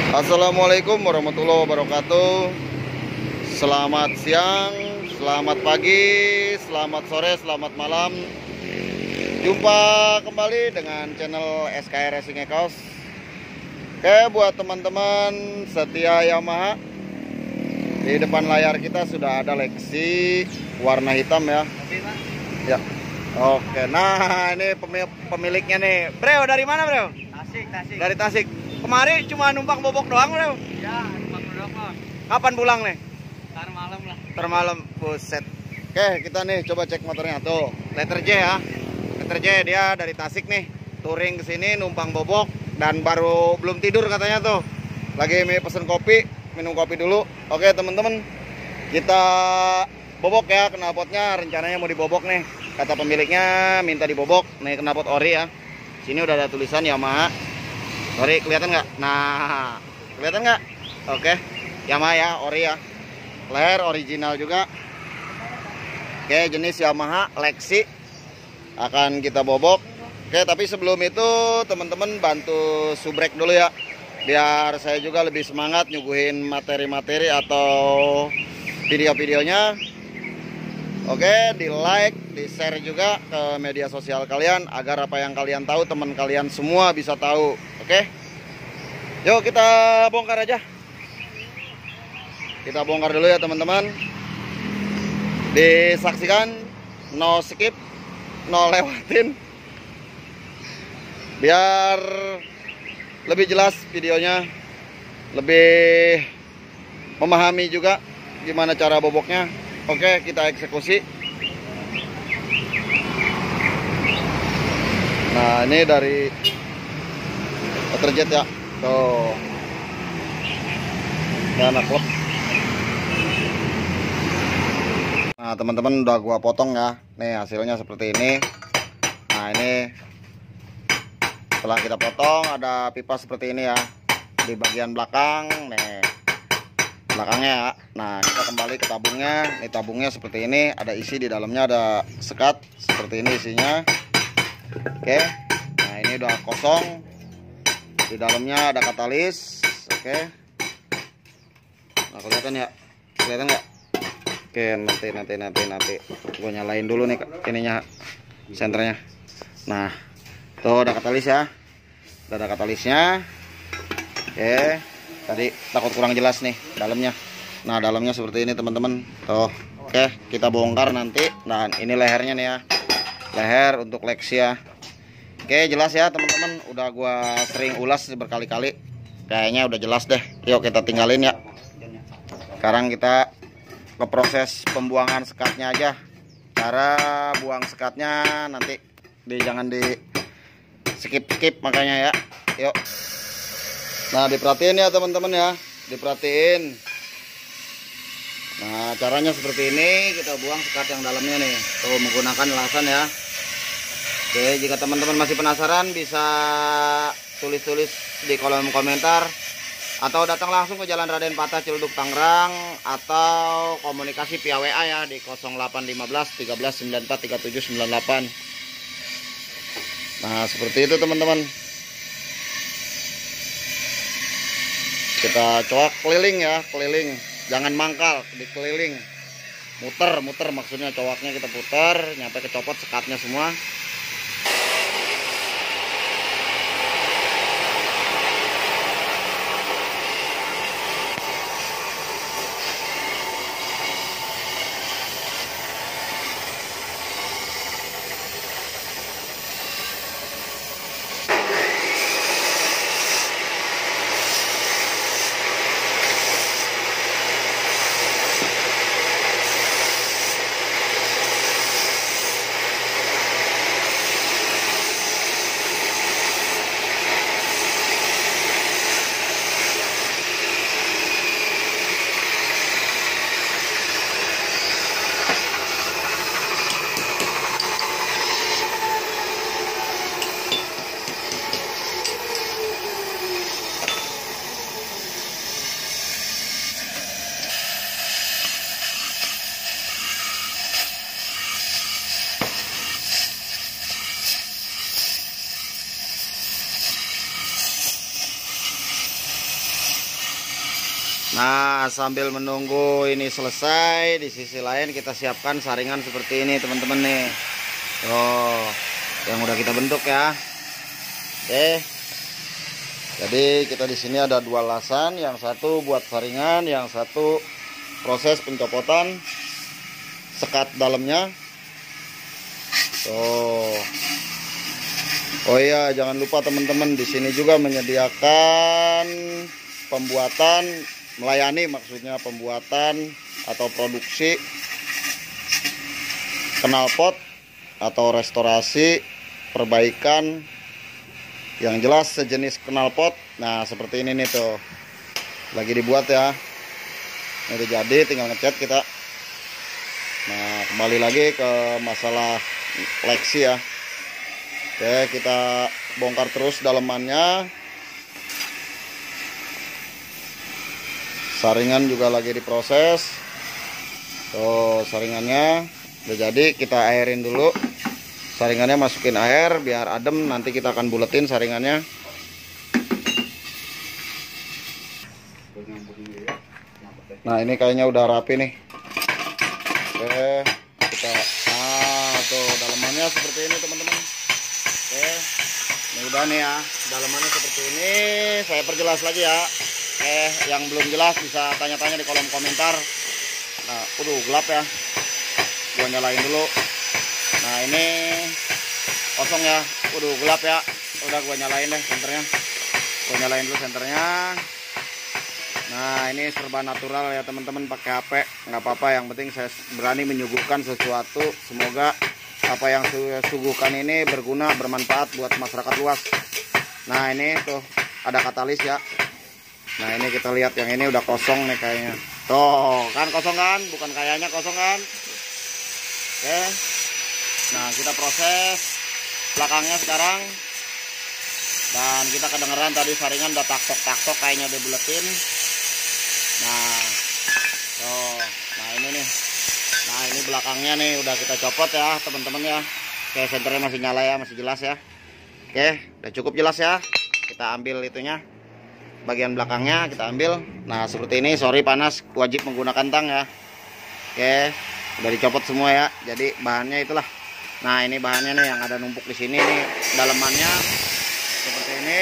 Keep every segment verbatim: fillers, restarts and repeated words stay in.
Assalamualaikum warahmatullahi wabarakatuh. Selamat siang, selamat pagi, selamat sore, selamat malam. Jumpa kembali dengan channel S K I Racing Ekos. Oke, buat teman-teman setia Yamaha, di depan layar kita sudah ada Lexi warna hitam ya. Ya. Oke, nah ini pemiliknya nih. Bro, dari mana bro? Tasik, Tasik. Dari Tasik. Kemarin cuma numpang bobok doang bro? Ya, numpang doang bang. Kapan pulang nih? Ntar malam lah. Ntar malam, buset. Oke, kita nih coba cek motornya tuh. Letter J ya. Letter J dia dari Tasik nih. Touring ke sini numpang bobok dan baru belum tidur katanya tuh. Lagi mau pesen kopi, minum kopi dulu. Oke, teman-teman. Kita bobok ya knalpotnya, rencananya mau dibobok nih. Kata pemiliknya minta dibobok. Nih knalpot ori ya. Sini udah ada tulisan Yamaha. Ori kelihatan nggak? Nah, kelihatan nggak? Oke, Yamaha ya, ori ya. Leher original juga. Oke, jenis Yamaha Lexi akan kita bobok. Oke, tapi sebelum itu teman-teman bantu subrek dulu ya, biar saya juga lebih semangat nyuguhin materi-materi atau video-videonya. Oke, di like, di share juga ke media sosial kalian agar apa yang kalian tahu teman kalian semua bisa tahu. Oke, yuk kita bongkar aja. Kita bongkar dulu ya teman-teman. Disaksikan, no skip, no lewatin, biar lebih jelas videonya, lebih memahami juga gimana cara boboknya. Oke, kita eksekusi. Nah, ini dari Peterjet ya. Tuh. Ini anak klub. Nah, teman-teman udah gua potong ya. Nih hasilnya seperti ini. Nah, ini setelah kita potong ada pipa seperti ini ya. Di bagian belakang nih. Belakangnya ya. Nah, kita kembali ke tabungnya. Ini tabungnya seperti ini, ada isi di dalamnya, ada sekat seperti ini isinya. Oke. Nah, ini udah kosong. Di dalamnya ada katalis. Oke. Nah, kelihatan ya? Kelihatan nggak? Oke, nanti nanti nanti nanti gue nyalain dulu nih ininya, senternya. Nah, tuh ada katalis ya. Udah ada katalisnya. Oke. Tadi takut kurang jelas nih dalamnya. Nah, dalamnya seperti ini teman-teman. Tuh. Oke, kita bongkar nanti. Nah, ini lehernya nih ya. Leher untuk Lexi ya. Oke, jelas ya teman-teman. Udah gua sering ulas berkali-kali. Kayaknya udah jelas deh. Yuk kita tinggalin ya. Sekarang kita ke proses pembuangan sekatnya aja. Cara buang sekatnya nanti di jangan di skip-skip makanya ya. Yuk. Nah, diperhatiin ya teman-teman ya, diperhatiin. Nah, caranya seperti ini, kita buang sekat yang dalamnya nih. Tuh, menggunakan lasan ya. Oke, jika teman-teman masih penasaran bisa tulis-tulis di kolom komentar atau datang langsung ke Jalan Raden Patah Ciledug Tangerang atau komunikasi via W A ya di nol delapan lima belas tiga belas sembilan empat tiga tujuh sembilan delapan. Nah, seperti itu teman-teman. Kita coak keliling ya, keliling, jangan mangkal, dikeliling, muter, muter maksudnya coaknya kita putar, nyampe kecopot sekatnya semua. Nah, sambil menunggu ini selesai, di sisi lain kita siapkan saringan seperti ini teman-teman nih. Oh, yang udah kita bentuk ya. Oke. Jadi kita di sini ada dua lasan, yang satu buat saringan, yang satu proses pencopotan sekat dalamnya. Oh. Oh iya, jangan lupa teman-teman, di sini juga menyediakan pembuatan, melayani maksudnya pembuatan atau produksi knalpot atau restorasi perbaikan yang jelas sejenis knalpot. Nah seperti ini nih tuh, lagi dibuat ya. Ini udah jadi, tinggal ngecat kita. Nah kembali lagi ke masalah Lexi ya. Oke, kita bongkar terus dalemannya. Saringan juga lagi diproses. Tuh saringannya udah jadi, kita airin dulu. Saringannya masukin air biar adem, nanti kita akan buletin saringannya. Nah ini kayaknya udah rapi nih. Oke, kita nah tuh dalemannya seperti ini teman-teman. Oke, ini udah nih ya, dalemannya seperti ini. Saya perjelas lagi ya. Eh, yang belum jelas bisa tanya-tanya di kolom komentar. Nah, udah gelap ya. Gua nyalain dulu. Nah, ini kosong ya. Udah gelap ya. Udah gua nyalain deh senternya. Gua nyalain dulu senternya. Nah, ini serba natural ya teman-teman, pakai H P nggak apa-apa. Yang penting saya berani menyuguhkan sesuatu. Semoga apa yang saya suguhkan ini berguna, bermanfaat buat masyarakat luas. Nah, ini tuh ada katalis ya. Nah ini kita lihat yang ini udah kosong nih kayaknya. Tuh kan kosong kan, bukan kayaknya kosong kan. Oke. Nah kita proses belakangnya sekarang. Dan kita kedengeran tadi saringan udah taktok-taktok kayaknya udah buletin. Nah tuh, nah ini nih. Nah ini belakangnya nih udah kita copot ya teman-teman ya. Oke, senternya masih nyala ya, masih jelas ya. Oke, udah cukup jelas ya. Kita ambil itunya, bagian belakangnya kita ambil. Nah seperti ini, sorry panas, wajib menggunakan tang ya. Oke, udah dicopot semua ya. Jadi bahannya itulah. Nah ini bahannya nih yang ada numpuk di sini nih, dalemannya seperti ini.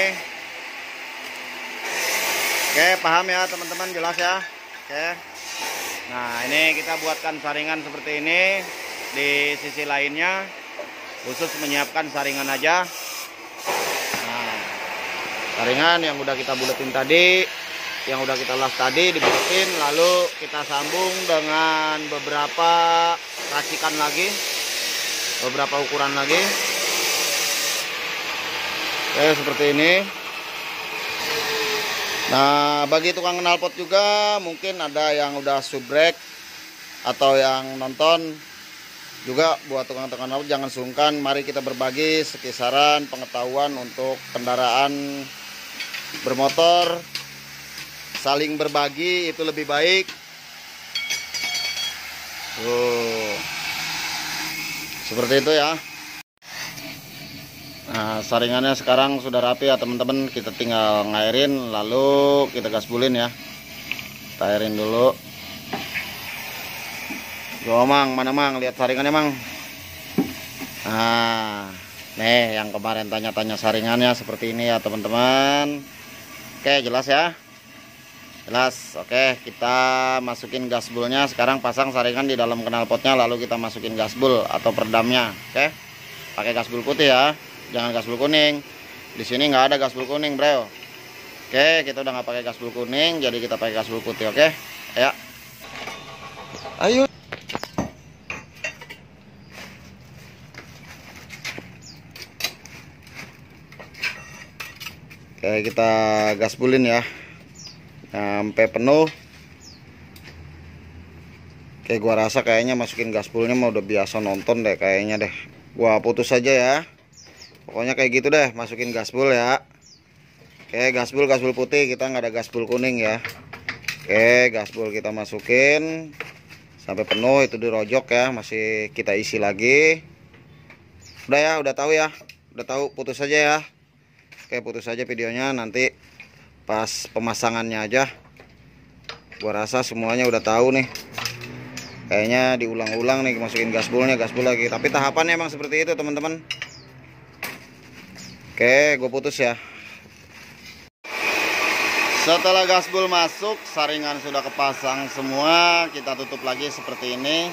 Oke, paham ya teman-teman, jelas ya. Oke. Nah ini kita buatkan saringan seperti ini. Di sisi lainnya khusus menyiapkan saringan aja. Saringan yang udah kita buletin tadi, yang udah kita las tadi dibuletin, lalu kita sambung dengan beberapa racikan lagi, beberapa ukuran lagi. Oke, seperti ini. Nah bagi tukang knalpot juga mungkin ada yang udah subrek atau yang nonton juga, buat tukang-tukang knalpot jangan sungkan, mari kita berbagi sekisaran pengetahuan untuk kendaraan bermotor. Saling berbagi itu lebih baik. Oh, seperti itu ya. Nah saringannya sekarang sudah rapi ya teman-teman. Kita tinggal ngairin, lalu kita gasbulin ya. Kita airin dulu. Yo mang, mana mang, lihat saringannya mang. Nah nih yang kemarin tanya-tanya saringannya seperti ini ya teman-teman. Oke, jelas ya, jelas. Oke, kita masukin gasbulnya. Sekarang pasang saringan di dalam knalpotnya, lalu kita masukin gasbul atau peredamnya. Oke, pakai gasbul putih ya, jangan gasbul kuning. Di sini nggak ada gasbul kuning bro. Oke, kita udah nggak pakai gasbul kuning, jadi kita pakai gasbul putih. Oke, ya, ayo. Oke, kita gasbulin ya sampai penuh. Oke, gua rasa kayaknya masukin gaspulnya mau udah biasa nonton deh kayaknya deh. Gua putus aja ya. Pokoknya kayak gitu deh, masukin gaspul ya. Oke, gaspul gaspul putih, kita nggak ada gaspul kuning ya. Oke, gaspul kita masukin sampai penuh, itu dirojok ya, masih kita isi lagi. Udah ya, udah tahu ya. Udah tahu, putus aja ya. Oke, putus aja videonya, nanti pas pemasangannya aja. Gua rasa semuanya udah tahu nih. Kayaknya diulang-ulang nih, masukin gasbolnya, gasbol lagi. Tapi tahapannya emang seperti itu teman-teman. Oke, gue putus ya. Setelah gasbol masuk, saringan sudah kepasang semua. Kita tutup lagi seperti ini.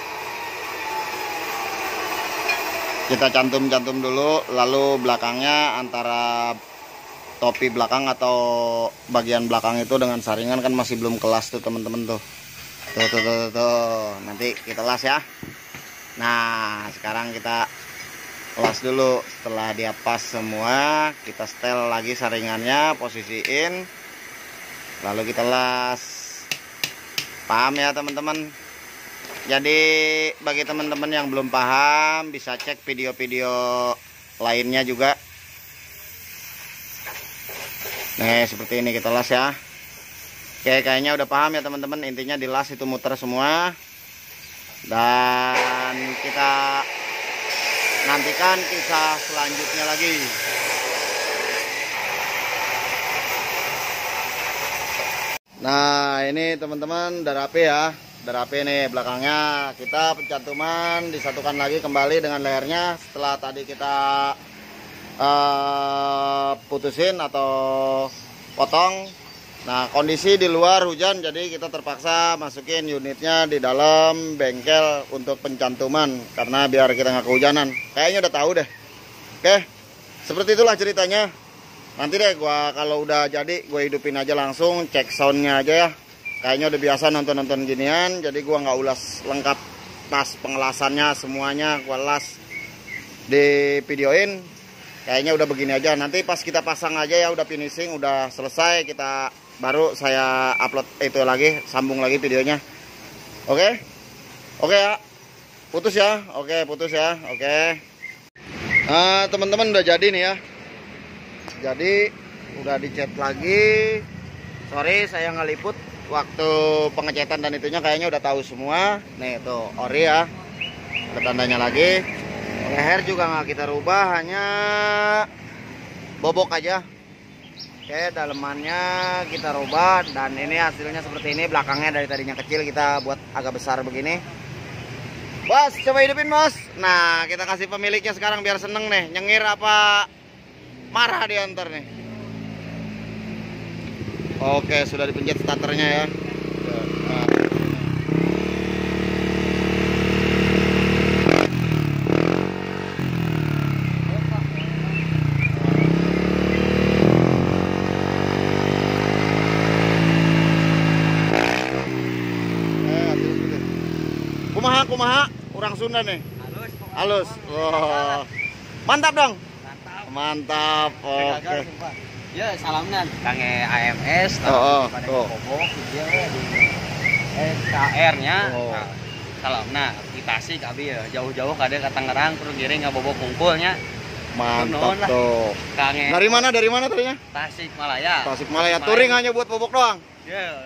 Kita cantum-cantum dulu, lalu belakangnya antara topi belakang atau bagian belakang itu dengan saringan kan masih belum kelas tuh teman-teman tuh. Tuh, tuh, tuh, tuh, tuh. Nanti kita las ya. Nah, sekarang kita las dulu. Setelah dia pas semua, kita setel lagi saringannya, posisiin. Lalu kita las. Paham ya teman-teman? Jadi bagi teman-teman yang belum paham, bisa cek video-video lainnya juga. Nih seperti ini kita las ya. Oke, kayaknya udah paham ya teman-teman. Intinya di las itu muter semua. Dan kita nantikan kisah selanjutnya lagi. Nah ini teman-teman udah rapi ya. Udah rapi nih belakangnya. Kita pencantuman disatukan lagi kembali dengan lehernya. Setelah tadi kita uh, putusin atau potong. Nah kondisi di luar hujan, jadi kita terpaksa masukin unitnya di dalam bengkel untuk pencantuman. Karena biar kita nggak kehujanan. Kayaknya udah tahu deh. Oke, seperti itulah ceritanya. Nanti deh gua kalau udah jadi gue hidupin aja langsung, cek soundnya aja ya. Kayaknya udah biasa nonton-nonton ginian, jadi gua nggak ulas lengkap pas pengelasannya semuanya gua las di videoin. Kayaknya udah begini aja. Nanti pas kita pasang aja ya, udah finishing, udah selesai, kita baru saya upload itu lagi, sambung lagi videonya. Oke? Oke ya. Putus ya. Oke, putus ya. Oke. Nah, teman-teman udah jadi nih ya. Jadi udah dicat lagi. Sorry saya ngeliput waktu pengecetan dan itunya, kayaknya udah tahu semua. Nih tuh ori ya, ada tandanya lagi. Leher juga nggak kita rubah, hanya bobok aja. Oke, dalemannya kita rubah. Dan ini hasilnya seperti ini. Belakangnya dari tadinya kecil kita buat agak besar begini. Bos, coba hidupin bos. Nah kita kasih pemiliknya sekarang biar seneng nih. Nyengir apa marah dia ntar nih. Oke, sudah dipencet starternya ya. Nah. Kumaha kumaha, orang Sunda nih. Halus. Halus. Wah. Mantap dong. Mantap. Mantap. Oke. Ya salamnya kange A M S. Oh, oh, tuh. Bobok dia eh K R-nya. Oh. Nah, salamna di Tasik abi ya. Jauh-jauh kade ka Tangerang kudu giring ngabobok kumpulnya. Mantap tuh. Kange. Dari mana? Dari mana tadinya? Tasik Malaya. Tasik Malaya. Touring hanya buat bobok doang. Ya.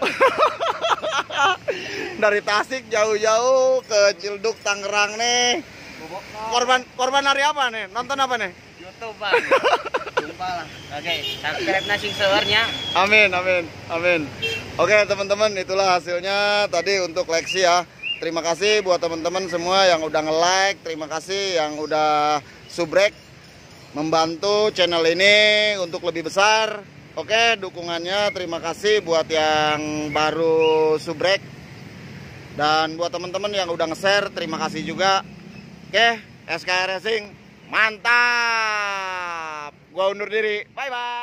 Dari Tasik jauh-jauh ke Cilduk Tangerang nih. Bobok Korban korban hari apa nih? Nonton apa nih? YouTube Bang. Jumpa lah. Oke, subscribe nasi seurnya. Amin, amin, amin. Oke teman-teman, itulah hasilnya tadi untuk Lexi ya. Terima kasih buat teman-teman semua yang udah nge-like. Terima kasih yang udah subrek, membantu channel ini untuk lebih besar. Oke, dukungannya terima kasih buat yang baru subrek. Dan buat teman-teman yang udah nge-share, terima kasih juga. Oke, S K R Racing mantap. Gua undur diri. Bye bye.